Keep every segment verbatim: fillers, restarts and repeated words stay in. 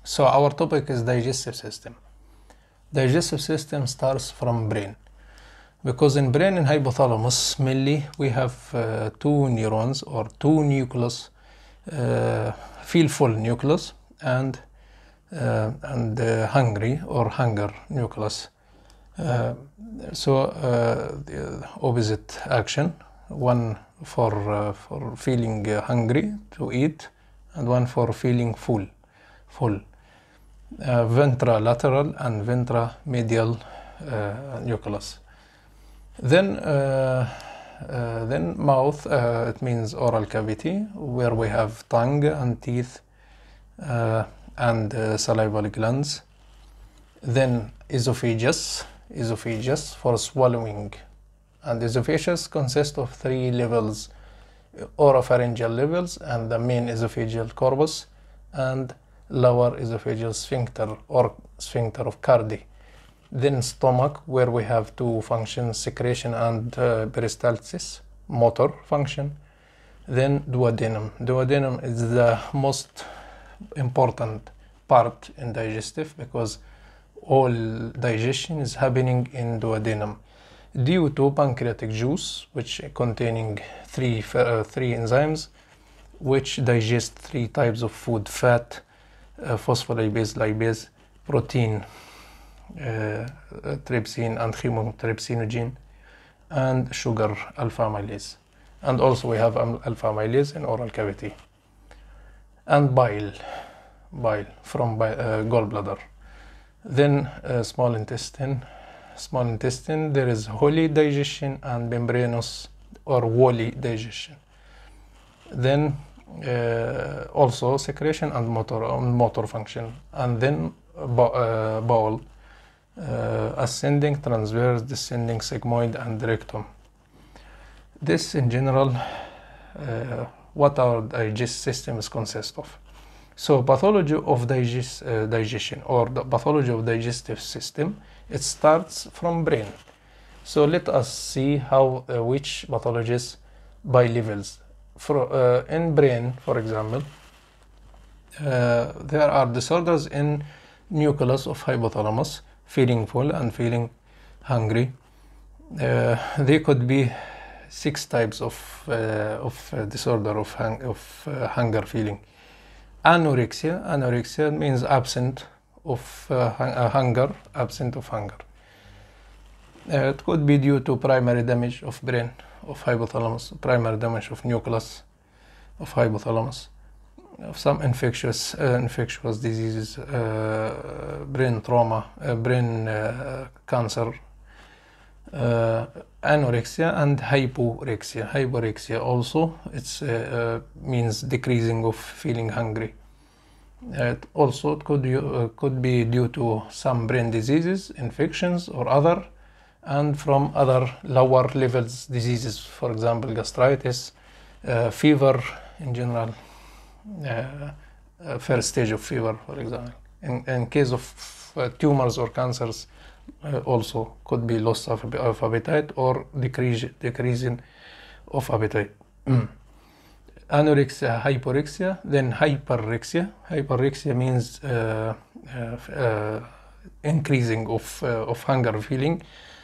So our topic is digestive system. Digestive system starts from brain, because in brain and hypothalamus mainly we have uh, two neurons or two nucleus, uh, feel full nucleus and uh, and uh, hungry or hunger nucleus. Uh, so uh, the opposite action, one for uh, for feeling uh, hungry to eat, and one for feeling full, full. Uh, ventrolateral and ventramedial uh, nucleus. Then, uh, uh, then mouth. Uh, it means oral cavity, where we have tongue and teeth uh, and uh, salivary glands. Then esophagus, esophagus for swallowing, and esophagus consists of three levels: oropharyngeal levels and the main esophageal corpus, and lower esophageal sphincter or sphincter of Cardi. Then stomach, where we have two functions, secretion and uh, peristalsis, motor function. Then duodenum. Duodenum is the most important part in digestive, because all digestion is happening in duodenum due to pancreatic juice, which containing three uh, three enzymes which digest three types of food: fat, uh, phospholipase, lipase, protein, uh, trypsin and chymotrypsinogen, and sugar, alpha amylase. And also we have alpha amylase in oral cavity. And bile, bile from bi uh, gallbladder. Then uh, small intestine. Small intestine, there is holy digestion and membranous or woolly digestion. Then uh, also secretion and motor, um, motor function. And then uh, bowel, uh, ascending, transverse, descending, sigmoid, and rectum. This in general, uh, what our digestive system is consist of. So pathology of digest, uh, digestion or the pathology of digestive system, it starts from brain. So let us see how uh, which pathologies by levels. For, uh, in brain, for example, uh, there are disorders in nucleus of hypothalamus, feeling full and feeling hungry. Uh, they could be six types of, uh, of uh, disorder of, hung of uh, hunger feeling. Anorexia, anorexia means absent of uh, uh, hunger, absent of hunger. Uh, it could be due to primary damage of brain, of hypothalamus, primary damage of nucleus of hypothalamus, of some infectious uh, infectious diseases, uh, brain trauma, uh, brain uh, cancer, uh, anorexia, and hyporexia. Hyporexia also, it's uh, uh, means decreasing of feeling hungry. Uh, it also it could uh, could be due to some brain diseases, infections, or other, and from other lower levels diseases, for example gastritis, uh, fever in general, uh, uh, first stage of fever, for example. In, in case of uh, tumors or cancers, uh, also could be loss of, of appetite or decrease decreasing of appetite. Anorexia, hyporexia, then hyperrexia. Hyperrexia means uh, uh, uh, increasing of, uh, of hunger feeling.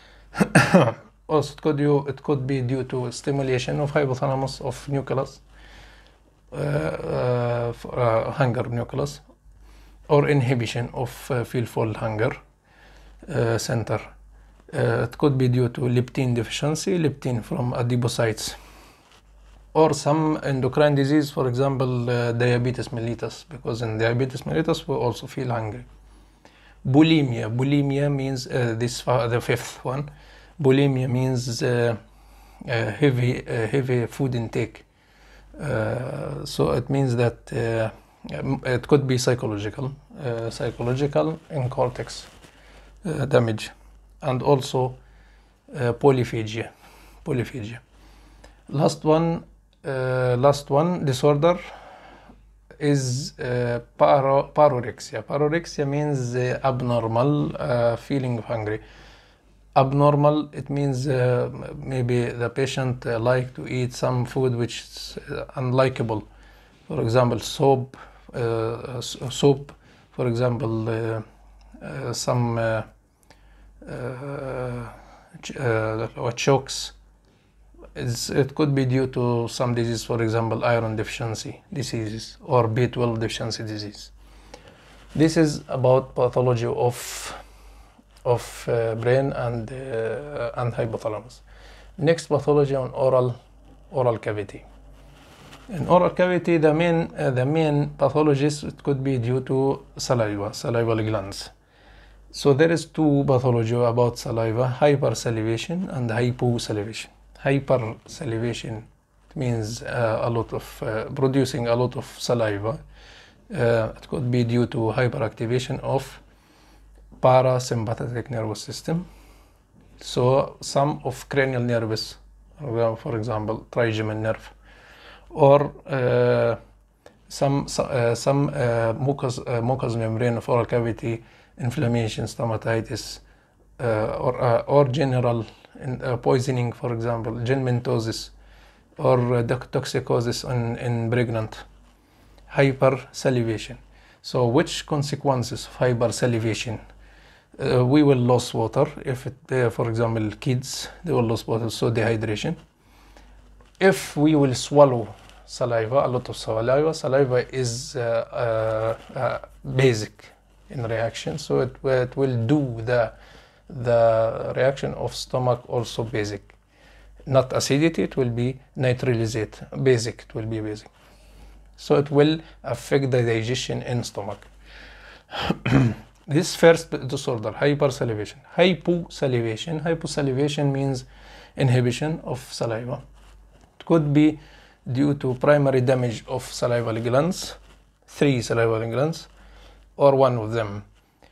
Also, it could, do, it could be due to stimulation of hypothalamus of nucleus, uh, uh, uh, hunger nucleus, or inhibition of uh, feel full hunger uh, center. Uh, it could be due to leptin deficiency, leptin from adipocytes, or some endocrine disease, for example uh, diabetes mellitus, because in diabetes mellitus we also feel hungry. Bulimia, bulimia means uh, this uh, the fifth one. Bulimia means uh, uh, heavy uh, heavy food intake. Uh, so it means that uh, it could be psychological, uh, psychological in cortex uh, damage, and also uh, polyphagia, polyphagia. Last one, uh, last one disorder is uh, paro parorexia. Parorexia means uh, abnormal uh, feeling of hungry. Abnormal, it means uh, maybe the patient uh, like to eat some food which is uh, unlikable. For example, soap, uh, soup, for example, uh, uh, some uh, uh, ch uh, chokes. It's, it could be due to some disease, for example, iron deficiency diseases or B twelve deficiency disease. This is about pathology of of uh, brain and uh, and hypothalamus. Next, pathology on oral oral cavity. In oral cavity, the main uh, the main pathologist, it could be due to saliva, salivary glands. So there is two pathology about saliva: hypersalivation and hyposalivation. Hypersalivation means uh, a lot of uh, producing a lot of saliva. Uh, it could be due to hyperactivation of parasympathetic nervous system. So some of cranial nerves, for example, trigeminal nerve, or uh, some uh, some uh, mucous uh, mucous membrane of oral cavity inflammation, stomatitis, uh, or uh, or general in, uh, poisoning, for example, gelmentosis, or uh, toxicosis in, in pregnant. Hypersalivation. So which consequences of hypersalivation? Uh, we will lose water. If it, uh, for example, kids, they will lose water, so dehydration. If we will swallow saliva, a lot of saliva, saliva is uh, uh, uh, basic in reaction, so it, it will do the the reaction of stomach also basic. Not acidity, it will be neutralizate, basic, it will be basic. So it will affect the digestion in stomach. This first disorder, hypersalivation. Hyposalivation. Hyposalivation means inhibition of saliva. It could be due to primary damage of salivary glands, three salivary glands, or one of them,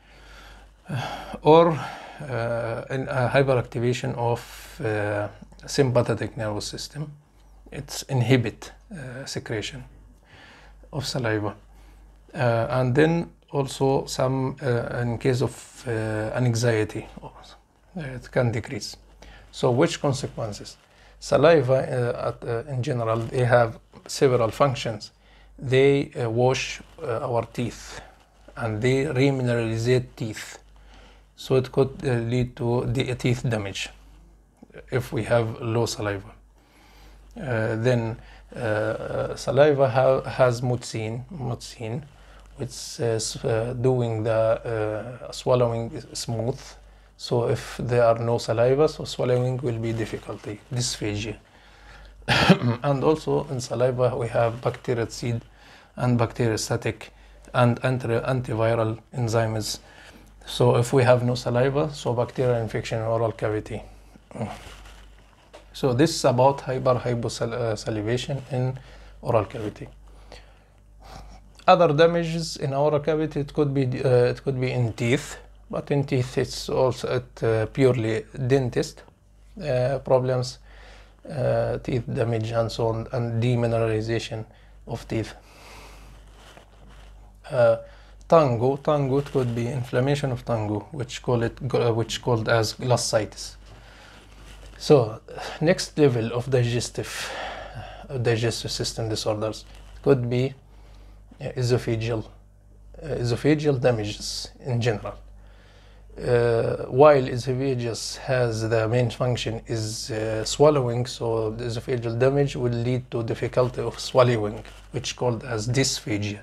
or uh, in a hyperactivation of uh, sympathetic nervous system. It's inhibit uh, secretion of saliva, uh, and then also some uh, in case of uh, anxiety, uh, it can decrease. So which consequences? Saliva uh, at, uh, in general, they have several functions. They uh, wash uh, our teeth and they remineralize teeth, so it could uh, lead to the teeth damage if we have low saliva. Uh, then uh, saliva ha has mucin, mucin, which is uh, doing the uh, swallowing smooth. So if there are no saliva, so swallowing will be difficulty, dysphagia. And also in saliva we have bactericide and bacteriostatic and anti antiviral enzymes. So if we have no saliva, so bacterial infection in oral cavity. So this is about hyper hyposalivation in oral cavity. Other damages in oral cavity, it could be uh, it could be in teeth, but in teeth it's also at uh, purely dentist uh, problems, uh, teeth damage and so on, and demineralization of teeth. Uh, Tongue, tongue, it could be inflammation of tongue, which call it, which called as glossitis. So, next level of digestive, uh, digestive system disorders could be uh, esophageal, uh, esophageal damages in general. Uh, while esophagus has the main function is uh, swallowing, so the esophageal damage will lead to difficulty of swallowing, which called as dysphagia.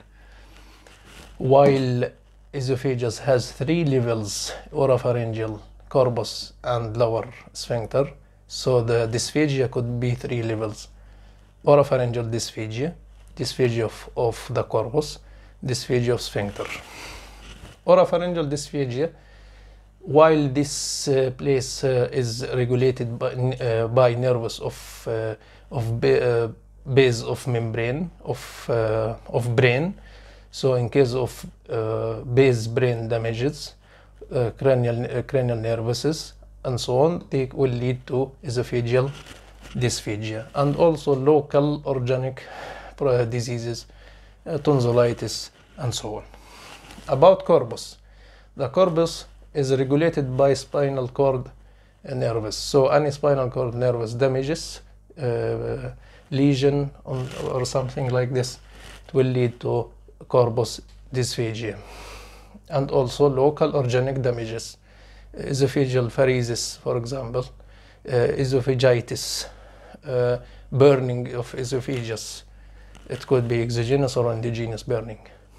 While esophagus has three levels, oropharyngeal, corpus, and lower sphincter, so the dysphagia could be three levels: oropharyngeal dysphagia, dysphagia of, of the corpus, dysphagia of sphincter. Oropharyngeal dysphagia, while this uh, place uh, is regulated by, uh, by nerves of, uh, of ba uh, base of membrane of, uh, of brain. So in case of uh, base brain damages, uh, cranial, uh, cranial nervuses and so on, they will lead to esophageal dysphagia, and also local organic diseases, uh, tonsillitis and so on. About corpus, the corpus is regulated by spinal cord nerves. So any spinal cord nervous damages, uh, lesion on, or something like this, it will lead to corpus dysphagia. and also local organic damages, esophageal varices, for example, uh, esophagitis, uh, burning of esophagus. It could be exogenous or endogenous burning.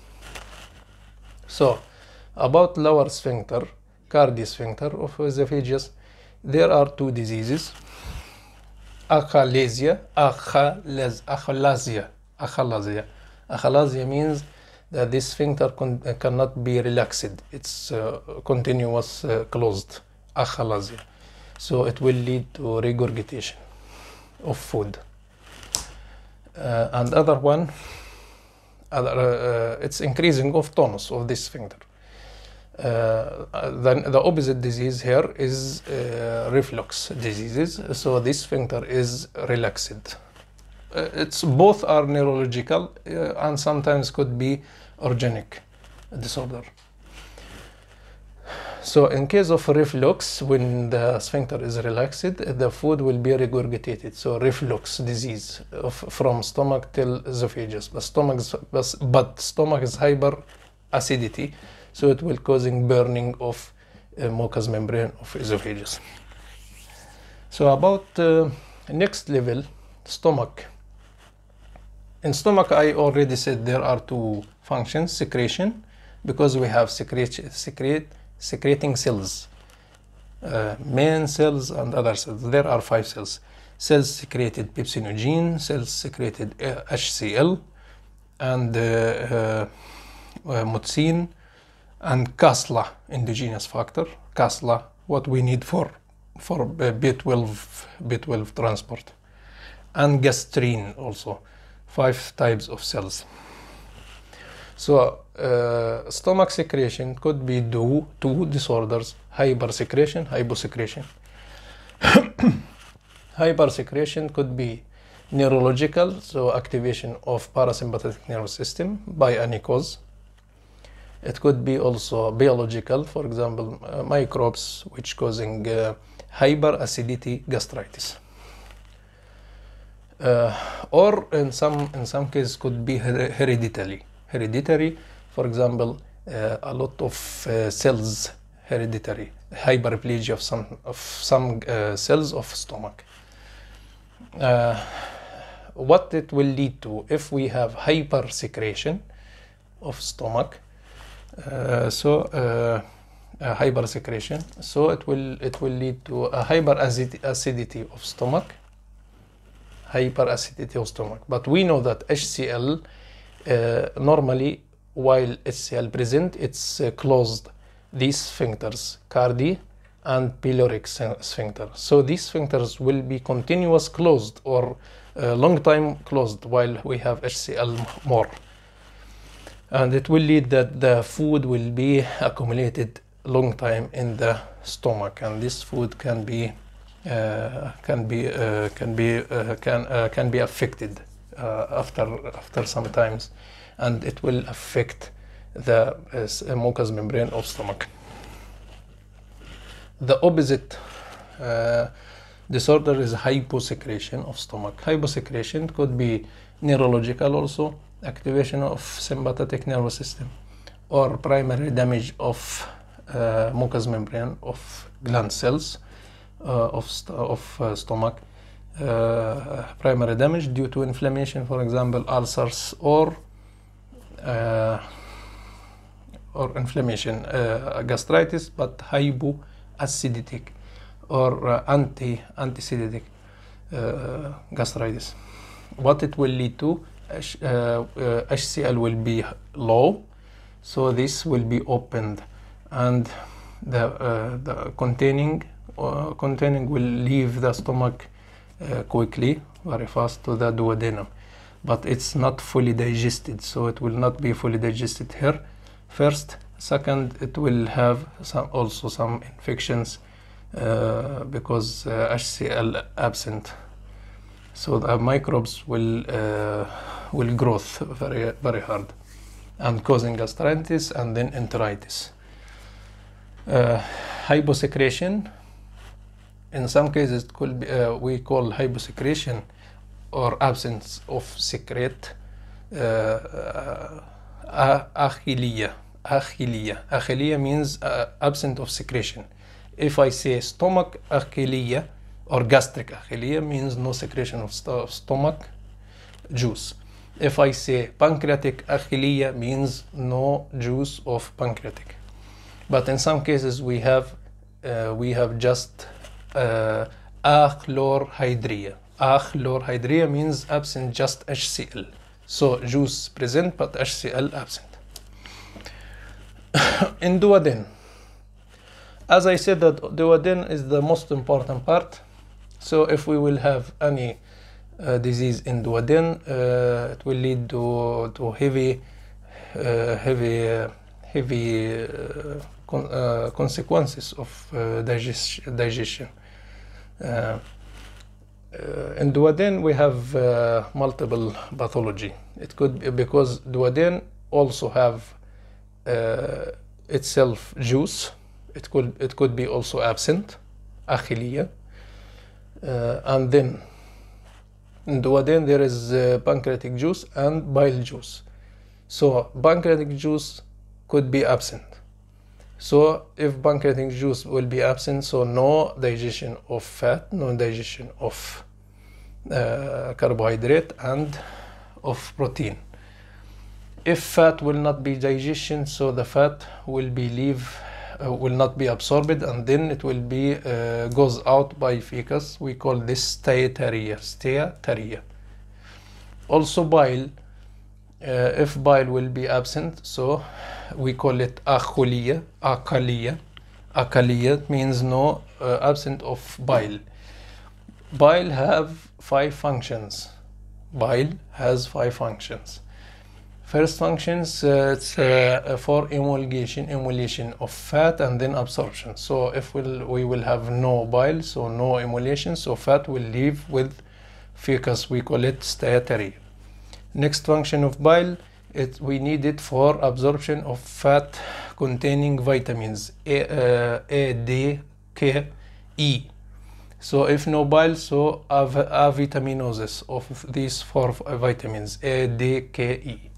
So, about lower sphincter, cardiac sphincter of esophagus, there are two diseases: achalasia, achalaz, achalasia, achalasia. Achalasia means that this sphincter con cannot be relaxed. It's uh, continuous uh, closed, achalasia. So it will lead to regurgitation of food. Uh, and other one, other, uh, it's increasing of tonus of this sphincter. Uh, then the opposite disease here is uh, reflux diseases. So this sphincter is relaxed. Uh, it's both are neurological uh, and sometimes could be organic disorder. So in case of reflux, when the sphincter is relaxed, the food will be regurgitated. So reflux disease of, from stomach till esophagus. But stomach, is, but stomach is hyper acidity, so it will causing burning of uh, mucous membrane of esophagus. So about uh, next level, stomach. In stomach, I already said there are two functions: secretion, because we have secrete, secrete secreting cells, uh, main cells and other cells. There are five cells. Cells secreted pepsinogen, cells secreted uh, H C L, and uh, uh, uh, mucin, and K A S L A, endogenous factor. K A S L A, what we need for for B twelve B twelve transport, and gastrin also. Five types of cells. So uh, stomach secretion could be due to disorders: hypersecretion, hyposecretion. Hypersecretion could be neurological, so activation of parasympathetic nervous system by any cause. It could be also biological, for example, uh, microbes which causing uh, hyperacidity gastritis. Uh, or in some in some cases could be her hereditary. Hereditary, for example, uh, a lot of uh, cells, hereditary hyperplasia of some of some uh, cells of stomach. Uh, what it will lead to if we have hypersecretion of stomach? Uh, so uh, uh, hypersecretion. So it will it will lead to a hyperacidity of stomach. Hyperacidity of stomach. But we know that H C L uh, normally, while H C L present, it's uh, closed. These sphincters, cardi and pyloric sphincter. So these sphincters will be continuous closed or uh, long time closed while we have H C L more. And it will lead that the food will be accumulated long time in the stomach, and this food can be Uh, can be uh, can be uh, can uh, can be affected uh, after after some times, and it will affect the uh, mucous membrane of stomach. The opposite uh, disorder is hyposecretion of stomach. Hyposecretion could be neurological also, activation of sympathetic nervous system, or primary damage of uh, mucous membrane of gland cells. Uh, of, st of uh, stomach, uh, primary damage due to inflammation, for example, ulcers, or uh, or inflammation, uh, gastritis, but hypoacidic or uh, anti antiacidic uh, gastritis. What it will lead to? Uh, uh, H C L will be low, so this will be opened, and the uh, the containing Uh, containing will leave the stomach uh, quickly, very fast, to the duodenum, but it's not fully digested, so it will not be fully digested here first. Second, it will have some also some infections uh, because uh, H C L absent, so the microbes will uh, will growth very very hard and causing gastritis and then enteritis. Uh, hyposecretion. In some cases, it could be, uh, we call hyposecretion or absence of secrete uh, uh, achilia, achilia. Achilia means uh, absent of secretion. If I say stomach achilia or gastric achilia means no secretion of st stomach juice. If I say pancreatic achilia means no juice of pancreatic. But in some cases we have uh, we have just uh, achlorhydria. Achlorhydria means absent just H C L. So juice present but H C L absent. In duoden, as I said, that duoden is the most important part. So if we will have any uh, disease in duoden, uh, it will lead to to heavy, uh, heavy, uh, heavy uh, con uh, consequences of uh, digest digestion. Uh, Uh, in duoden we have uh, multiple pathology. It could be because duoden also have uh, itself juice. It could it could be also absent, achilia, uh, and then in duoden there is uh, pancreatic juice and bile juice. So pancreatic juice could be absent. So if pancreatic juice will be absent, so no digestion of fat, no digestion of uh, carbohydrate and of protein. If fat will not be digestion, so the fat will be leave, uh, will not be absorbed, and then it will be uh, goes out by fecus. We call this steatorrhea. Steatorrhea. Also bile. Uh, if bile will be absent, so we call it achulia, achalia. Achalia means no uh, absent of bile. Bile have five functions. Bile has five functions. First functions, uh, it's uh, for emulgation, emulation of fat and then absorption. So if we'll, we will have no bile, so no emulation, so fat will leave with fecus. We call it steatorrhea. Next function of bile, it, we need it for absorption of fat containing vitamins A, uh, A, D, K, E. So if no bile, so av avitaminosis of these four vitamins A, D, K, E.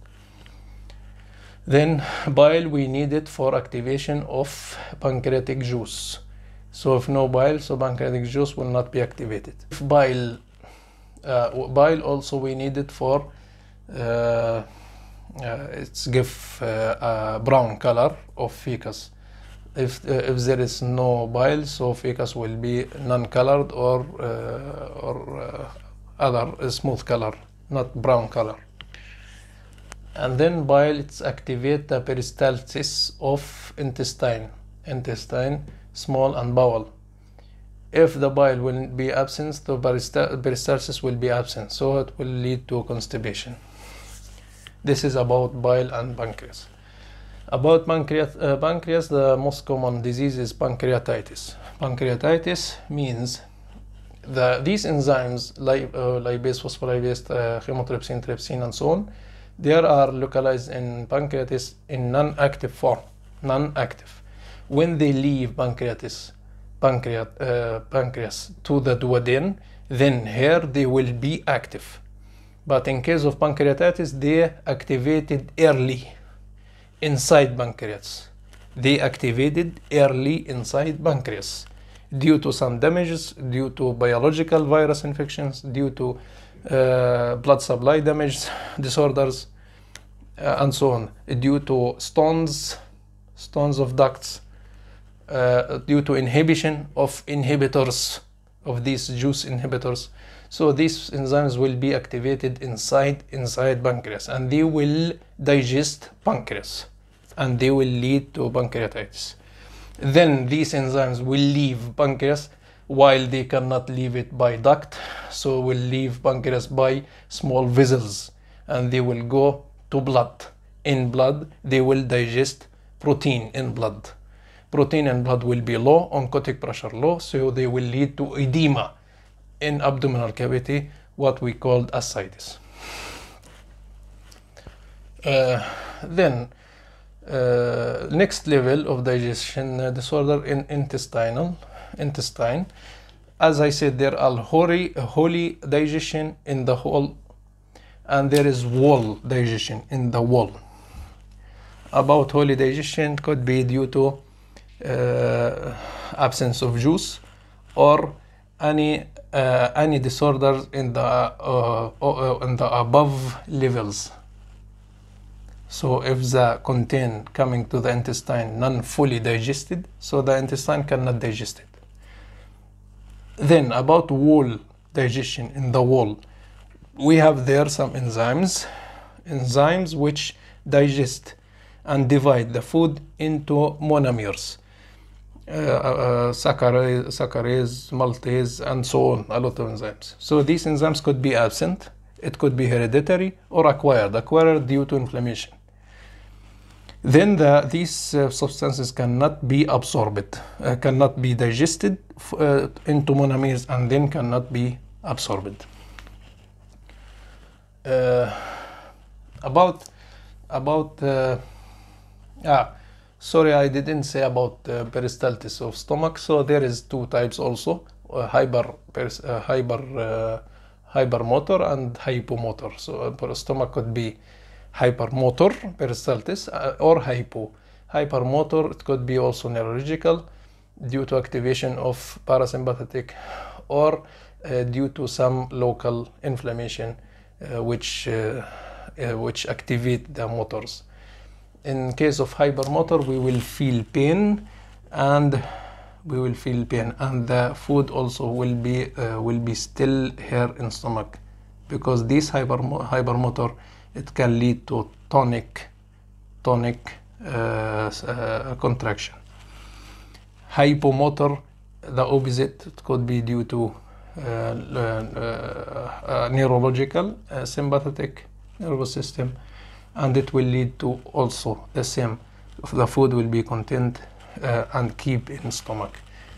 Then bile we need it for activation of pancreatic juice. So if no bile, so pancreatic juice will not be activated. If bile, uh, bile also we need it for Uh, uh, it's give uh, a brown color of fecus. If uh, if there is no bile, so fecus will be non-colored or uh, or uh, other uh, smooth color, not brown color. And then bile, it's activate the peristalsis of intestine, intestine, small and bowel. If the bile will be absent, the peristalsis will be absent, so it will lead to constipation. This is about bile and pancreas. About pancreas, uh, pancreas, the most common disease is pancreatitis. Pancreatitis means the these enzymes, li uh, lipase, phospholipase, uh, chymotrypsin, trypsin, and so on, they are localized in pancreatis in non-active form. Non-active. When they leave pancreatis, pancreas, uh, pancreas to the duoden, then here they will be active. But in case of pancreatitis, they activated early inside pancreas. They activated early inside pancreas due to some damages, due to biological virus infections, due to uh, blood supply damage disorders, uh, and so on, due to stones, stones of ducts, uh, due to inhibition of inhibitors, of these juice inhibitors. So these enzymes will be activated inside inside pancreas, and they will digest pancreas, and they will lead to pancreatitis. Then these enzymes will leave pancreas while they cannot leave it by duct, so will leave pancreas by small vessels, and they will go to blood. In blood, they will digest protein in blood. Protein in blood will be low, oncotic pressure low, so they will lead to edema in abdominal cavity, what we called ascites. Uh, then, uh, next level of digestion uh, disorder in intestinal, intestine. As I said, there are holy, holy digestion in the whole, and there is wall digestion in the wall. about holy digestion could be due to uh, absence of juice or any uh, any disorders in the uh, uh, in the above levels. So if the content coming to the intestine non-fully digested, so the intestine cannot digest it. Then about wall digestion in the wall, we have there some enzymes, enzymes which digest and divide the food into monomers, uh, uh, saccharase, saccharase, maltase, and so on, a lot of enzymes. So these enzymes could be absent, it could be hereditary or acquired, acquired due to inflammation. Then the, these uh, substances cannot be absorbed, uh, cannot be digested uh, into monomers and then cannot be absorbed. Uh, about about uh, ah, sorry, I didn't say about uh, peristaltis of stomach. So there is two types also: uh, hyper peris, uh, hyper uh, hypermotor and hypomotor. So uh, stomach could be hypermotor peristaltis uh, or hypo. Hypermotor, it could be also neurological due to activation of parasympathetic or uh, due to some local inflammation uh, which uh, uh, which activate the motors. In case of hypermotor, we will feel pain and we will feel pain and the food also will be uh, will be still here in stomach, because this hyper hypermotor, it can lead to tonic tonic uh, uh, contraction. Hypomotor, the opposite, it could be due to uh, uh, uh, neurological uh, sympathetic nervous system, and it will lead to also the same, the food will be contained uh, and keep in stomach.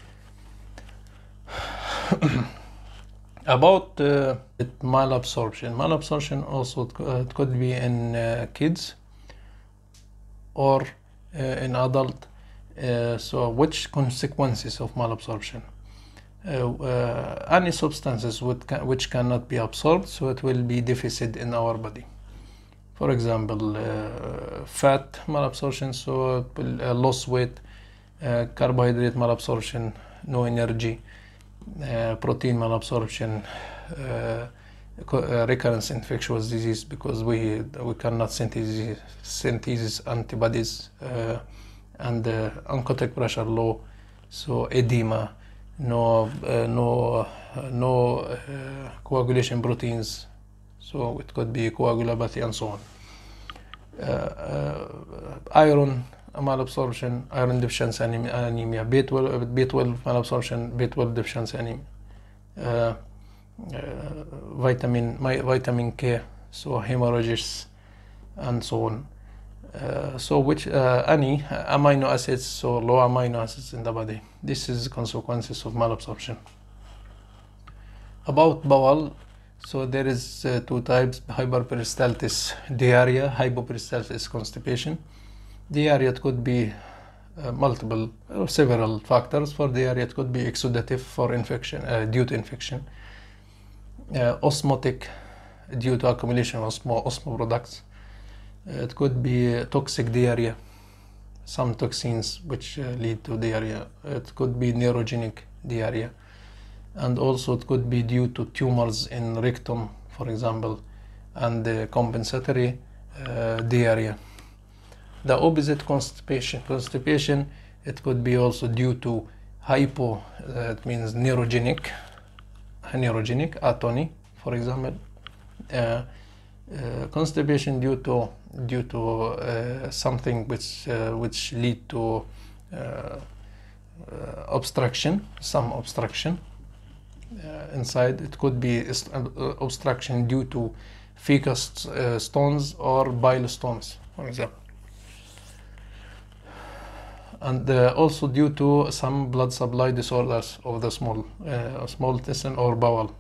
About uh, malabsorption, malabsorption also uh, it could be in uh, kids or uh, in adult. Uh, so which consequences of malabsorption? Uh, uh, any substances which, can, which cannot be absorbed, so it will be deficit in our body. For example, uh, fat malabsorption, so it will uh, lose weight, uh, carbohydrate malabsorption, no energy, uh, protein malabsorption, uh, uh, recurrence infectious disease, because we we cannot synthesize, synthesize antibodies, uh, and uh, oncotic pressure low, so edema, no uh, no uh, no uh, coagulation proteins, so it could be coagulopathy and so on. Uh, uh, iron malabsorption, iron deficiency anemia, B twelve, B twelve malabsorption, B twelve deficiency anemia, uh, uh, vitamin my, vitamin K, so hemorrhages and so on. Uh, so which uh, any amino acids, so low amino acids in the body. This is consequences of malabsorption. About bowel, so there is uh, two types: hyperperistaltis diarrhea, hypoperistaltis constipation. Diarrhea, it could be uh, multiple or several factors. For diarrhea, it could be exudative for infection, uh, due to infection, uh, osmotic due to accumulation of osmo, osmo products. Uh, it could be toxic diarrhea, some toxins which uh, lead to diarrhea. It could be neurogenic diarrhea, and also it could be due to tumors in rectum, for example, and uh, compensatory uh, diarrhea. The opposite, constipation. Constipation, it could be also due to hypo, that means neurogenic, neurogenic atony, for example. Uh, uh, constipation due to due to uh, something which uh, which lead to uh, uh, obstruction, some obstruction uh, inside. It could be obstruction due to fecal uh, stones or bile stones, for example. And uh, also due to some blood supply disorders of the small uh, small intestine or bowel,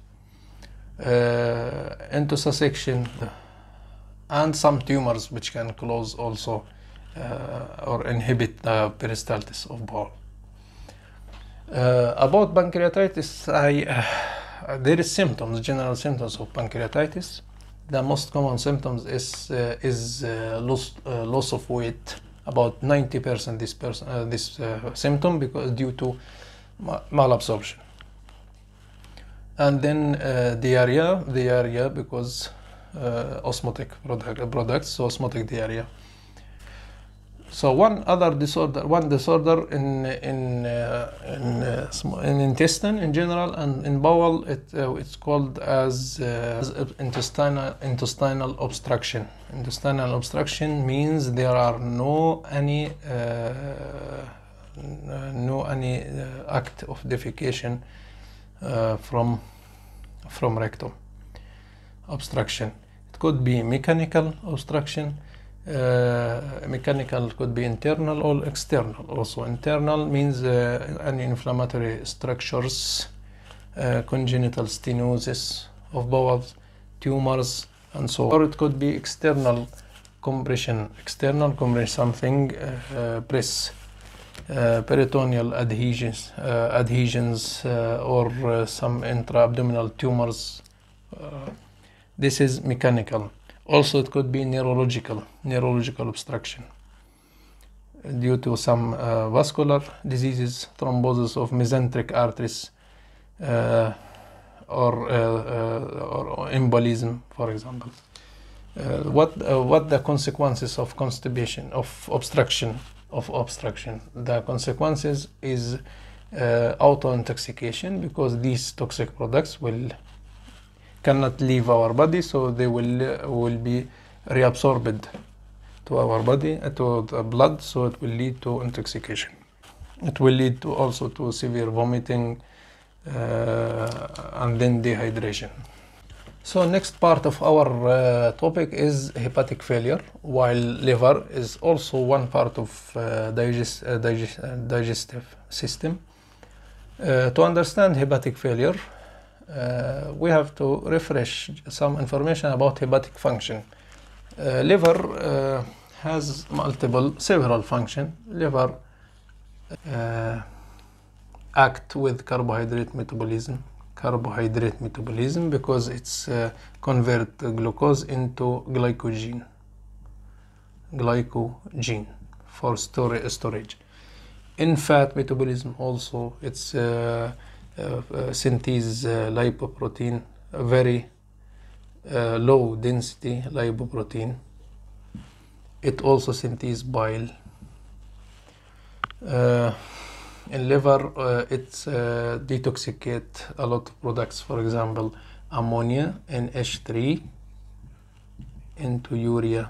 uh, intussussection, and some tumors which can cause also uh, or inhibit the peristaltis of bowel. Uh, about pancreatitis, I uh, there is symptoms, general symptoms of pancreatitis. the most common symptoms is uh, is uh, loss uh, loss of weight. About ninety percent this person uh, this uh, symptom because due to ma malabsorption. And then uh, diarrhea, diarrhea because uh, osmotic product, products, so osmotic diarrhea. So one other disorder, one disorder in in uh, in, uh, in intestine in general and in bowel, it uh, it's called as, uh, as intestinal intestinal obstruction. Intestinal obstruction means there are no any uh, no any uh, act of defecation uh, from from rectum obstruction. It could be mechanical obstruction. Uh, mechanical could be internal or external. Also internal means uh, any inflammatory structures, uh, congenital stenosis of bowels, tumors, and so on. Or it could be external compression, external compression, something uh, uh, press, uh, peritoneal adhesions, uh, adhesions uh, or uh, some intra-abdominal tumors. Uh, this is mechanical. Also, it could be neurological, neurological obstruction due to some uh, vascular diseases, thrombosis of mesenteric arteries, uh, or, uh, uh, or embolism, for example. Uh, what uh, what the consequences of constipation, of obstruction, of obstruction? The consequences is uh, auto-intoxication, because these toxic products will cannot leave our body, so they will uh, will be reabsorbed to our body, uh, to the blood, so it will lead to intoxication. It will lead to also to severe vomiting uh, and then dehydration. So next part of our uh, topic is hepatic failure, while liver is also one part of uh, digest, uh, digest, uh, digestive system. Uh, to understand hepatic failure, Uh, we have to refresh some information about hepatic function. Uh, liver uh, has multiple, several function. Liver uh, act with carbohydrate metabolism, carbohydrate metabolism because it's uh, convert glucose into glycogen, glycogen for storage. storage. In fat metabolism also, it's uh, Uh, uh, synthese uh, lipoprotein, very uh, low density lipoprotein. It also synthese bile. Uh, in liver, uh, it's uh, detoxicate a lot of products, for example, ammonia and H three into urea,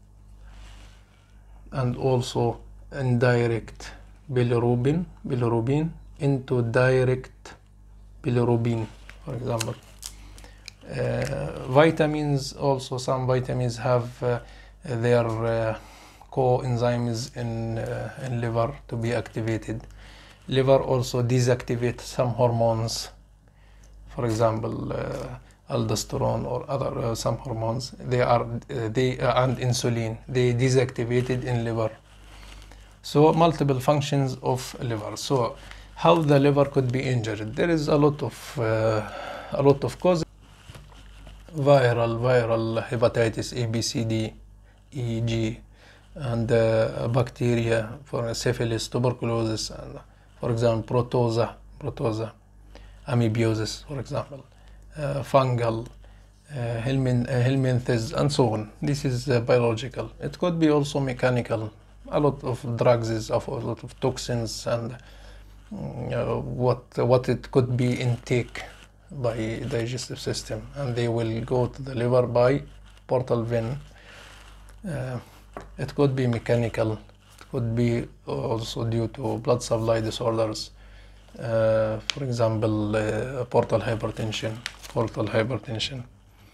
and also indirect bilirubin, bilirubin into direct bilirubin, for example. Uh, vitamins, also some vitamins have uh, their uh, coenzymes in, uh, in liver to be activated. Liver also deactivates some hormones, for example, uh, aldosterone or other uh, some hormones. They are uh, they uh, and insulin. They deactivated in liver. So multiple functions of liver. So how the liver could be injured? There is a lot of uh, a lot of causes. Viral, viral hepatitis A, B, C, D, E, G, and uh, bacteria for syphilis, tuberculosis, and for example, protozoa, protozoa, amoebiosis, for example, uh, fungal, uh, helmin, uh, helminthes, and so on. This is uh, biological. It could be also mechanical. A lot of drugs, of a lot of toxins, and Uh, what what it could be intake by digestive system, and they will go to the liver by portal vein. Uh, it could be mechanical. It could be also due to blood supply disorders. Uh, for example, uh, portal hypertension. Portal hypertension.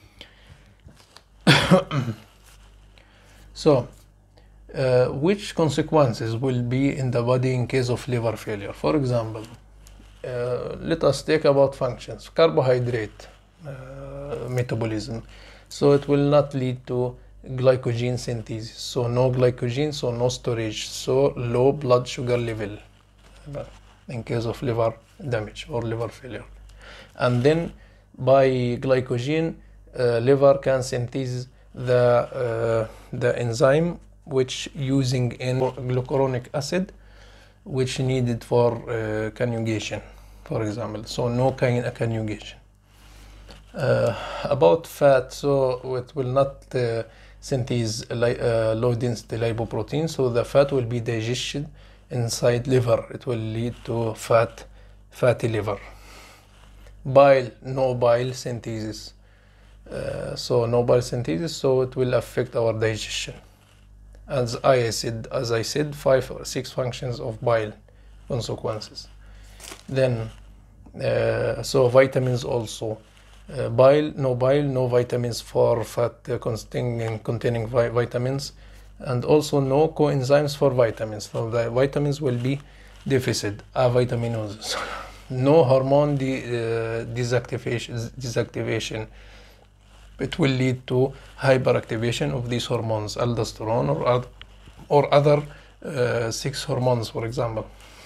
So. Uh, which consequences will be in the body in case of liver failure? For example, uh, let us take about functions. Carbohydrate uh, metabolism. So it will not lead to glycogen synthesis. So no glycogen, so no storage. So low blood sugar level in case of liver damage or liver failure. And then by glycogen, uh, liver can synthesize the uh, the enzyme which using in glucuronic acid, which needed for uh, conjugation, for example. So no kind of conjugation. Uh, about fat, so it will not uh, synthesize uh, low density lipoprotein, so the fat will be digested inside liver. It will lead to fat, fatty liver. Bile, no bile synthesis. Uh, so no bile synthesis, so it will affect our digestion. As I said, as I said, five or six functions of bile consequences. Then, uh, so vitamins also. Uh, bile, no bile, no vitamins for fat uh, containing, containing vi vitamins, and also no coenzymes for vitamins. So the vitamins will be deficit, avitaminosis. No hormone de uh, deactivation, deactivation. It will lead to hyperactivation of these hormones, aldosterone or, or other uh, sex hormones, for example.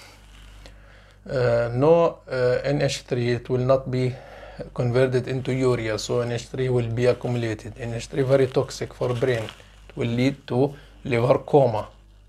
Uh, no uh, N H three, it will not be converted into urea, so N H three will be accumulated. N H three very toxic for brain. It will lead to liver coma.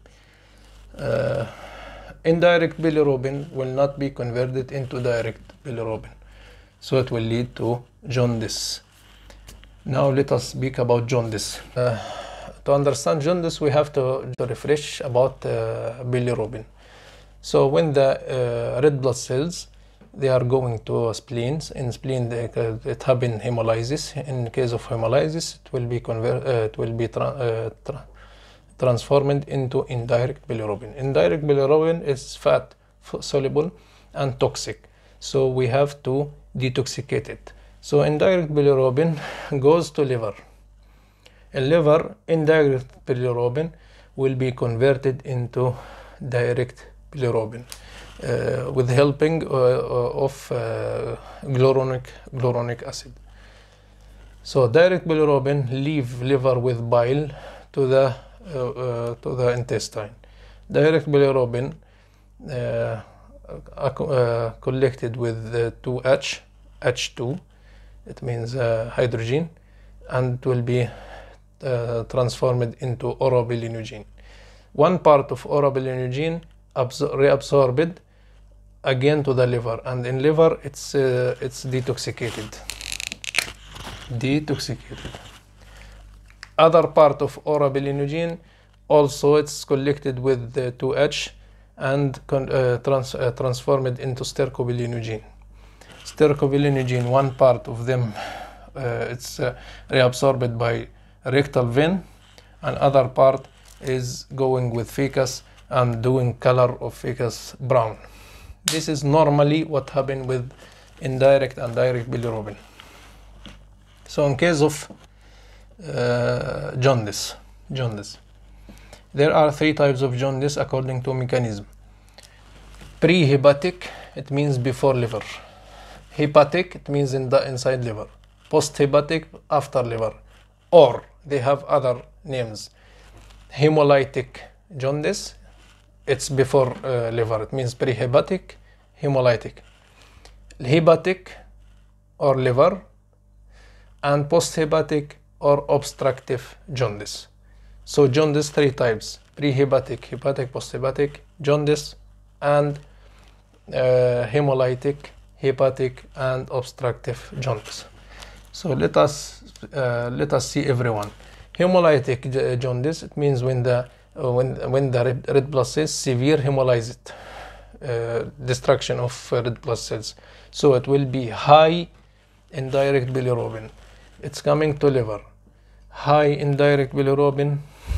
Uh, indirect bilirubin will not be converted into direct bilirubin, so it will lead to jaundice. Now let us speak about jaundice. Uh, to understand jaundice, we have to, to refresh about uh, bilirubin. So when the uh, red blood cells, they are going to spleens. In spleen, they, uh, it happen hemolysis. In case of hemolysis, it will be convert, uh, it will be tra uh, tra transformed into indirect bilirubin. Indirect bilirubin is fat soluble and toxic, so we have to detoxicate it. So indirect bilirubin goes to liver. In liver, indirect bilirubin will be converted into direct bilirubin. Uh, with helping uh, of uh, glucuronic, glucuronic acid. So direct bilirubin leave liver with bile to the uh, uh, to the intestine. Direct bilirubin uh, uh, collected with uh, two H, H two, it means uh, hydrogen, and it will be uh, transformed into orobilinogen. One part of orobilinogen reabsorbed again to the liver, and in liver it's uh, it's detoxicated detoxicated other part of orobilinogen also it's collected with the two H and uh, trans uh, transformed into stercobilinogen. Stercobilinogen, one part of them uh, it's uh, reabsorbed by rectal vein, and other part is going with fecus and doing color of fecus brown. This is normally what happens with indirect and direct bilirubin. So in case of uh, jaundice, jaundice, there are three types of jaundice according to mechanism. Pre-hepatic, it means before liver. Hepatic, it means in the inside liver. Post-hepatic, after liver. Or they have other names. Hemolytic jaundice, it's before uh, liver. It means pre-hepatic, hemolytic. Hepatic or liver, and post-hepatic or obstructive jaundice. So jaundice, three types: pre-hepatic, hepatic, post-hepatic, jaundice, and uh, hemolytic, hepatic, and obstructive jaundice. So let us uh, let us see everyone. Hemolytic jaundice, it means when the uh, when when the red, red blood cells severe hemolyzed, uh, destruction of uh, red blood cells. So it will be high indirect bilirubin. It's coming to liver. High indirect bilirubin.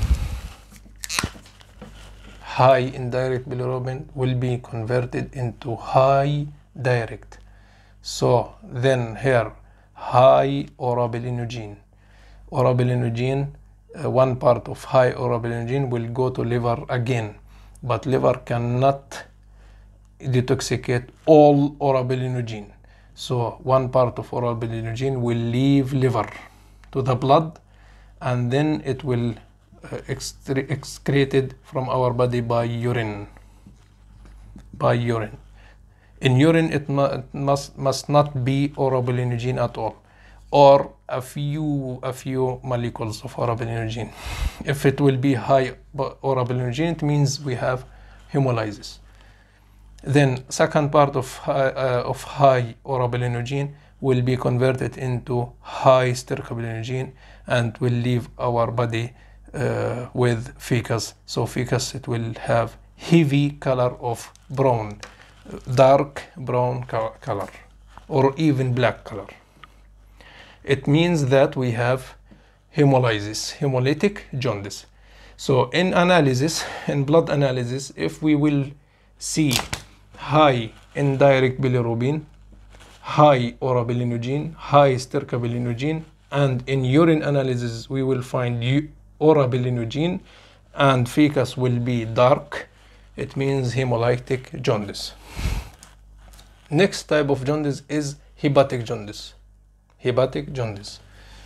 High indirect bilirubin will be converted into high direct. So then here, high orobilinogen. Orobilinogen, uh, one part of high orobilinogen will go to liver again, but liver cannot detoxicate all orobilinogen. So one part of orobilinogen will leave liver to the blood, and then it will uh, excreted from our body by urine. By urine. In urine, it, mu it must, must not be orobilinogen at all. or a few a few molecules of orabellinogene. If it will be high orabellinogene, it means we have hemolysis. Then second part of high, uh, of high orabellinogene will be converted into high stercobilinogen and will leave our body uh, with fecus. So fecus, it will have heavy color of brown, dark brown color, or even black color. It means that we have hemolysis, hemolytic jaundice. So in analysis, in blood analysis, if we will see high indirect bilirubin, high orabellinogene, high stercobilinogen, and in urine analysis we will find orabellinogene and fecus will be dark, it means hemolytic jaundice. Next type of jaundice is hepatic jaundice. Hepatic jaundice.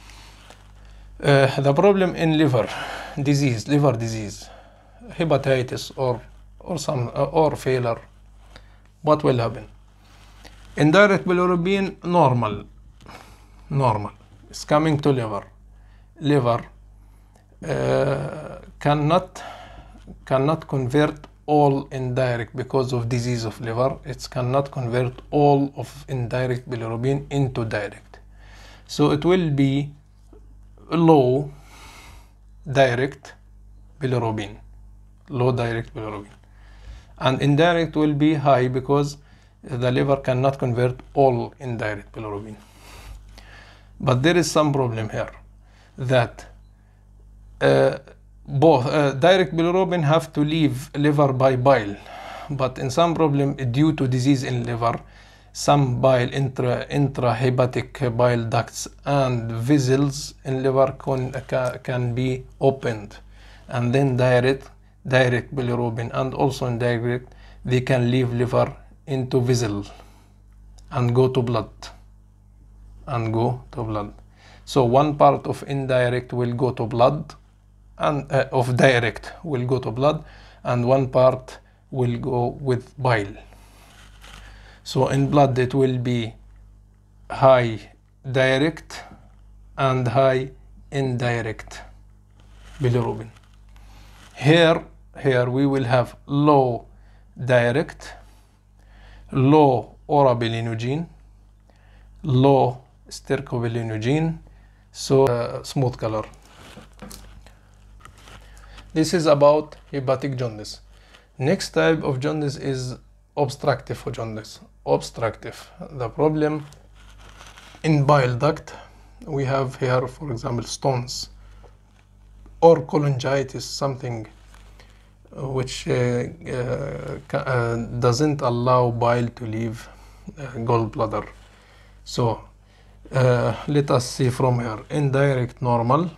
Uh, the problem in liver disease, liver disease, hepatitis or or some uh, or failure, what will happen? Indirect bilirubin normal, normal. It's coming to liver. Liver uh, cannot cannot convert all indirect because of disease of liver. It cannot convert all of indirect bilirubin into direct. So it will be low direct bilirubin, low direct bilirubin, and indirect will be high because the liver cannot convert all indirect bilirubin. But there is some problem here, that uh, both uh, direct bilirubin have to leave liver by bile, but in some problem due to disease in liver, some bile intra intrahepatic bile ducts and vessels in liver can, can be opened, and then direct direct bilirubin and also indirect, they can leave liver into vessel and go to blood and go to blood. So one part of indirect will go to blood, and uh, of direct will go to blood, and one part will go with bile. So in blood it will be high direct and high indirect bilirubin. Here, here we will have low direct, low orabellinogene, low stercobilinogen, so uh, smooth color. This is about hepatic jaundice. Next type of jaundice is obstructive jaundice. Obstructive. The problem in bile duct, we have here, for example, stones or cholangitis, something which uh, uh, uh, doesn't allow bile to leave uh, gallbladder. So uh, let us see from here. Indirect normal,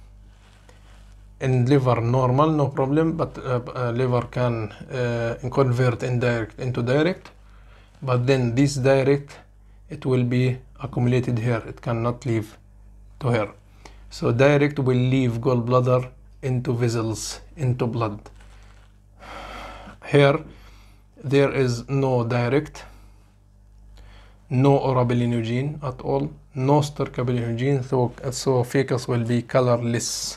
in liver normal, no problem, but uh, uh, liver can uh, convert indirect into direct, but then this direct, it will be accumulated here, it cannot leave to here. So direct will leave gallbladder into vessels, into blood. Here there is no direct, no orabellinogene at all, no stercobilinogen, so, so fecus will be colorless.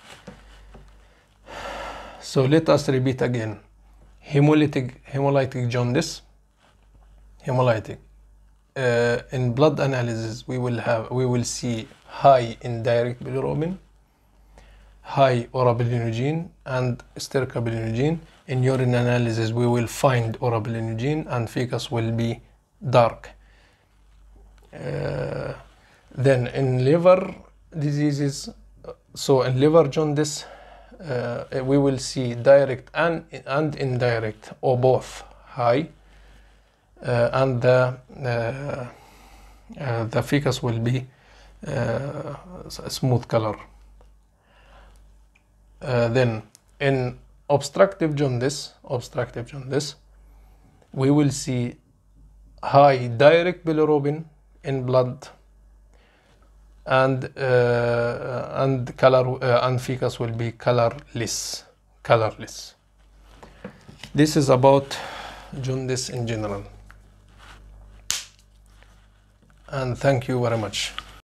So let us repeat again. Hemolytic, hemolytic jaundice, hemolytic. Uh, in blood analysis, we will have, we will see high indirect bilirubin, high orabellinogene and stercobilinogen. In urine analysis, we will find orabellinogene and fecus will be dark. Uh, then in liver diseases, so in liver jaundice, uh, we will see direct and, and indirect, or both high, uh, and the, uh, uh, the fecus will be uh, a smooth color. Uh, then in obstructive jaundice, obstructive jaundice, we will see high direct bilirubin in blood, and uh, and color uh, and fecus will be colorless, colorless. This is about jaundice in general, and thank you very much.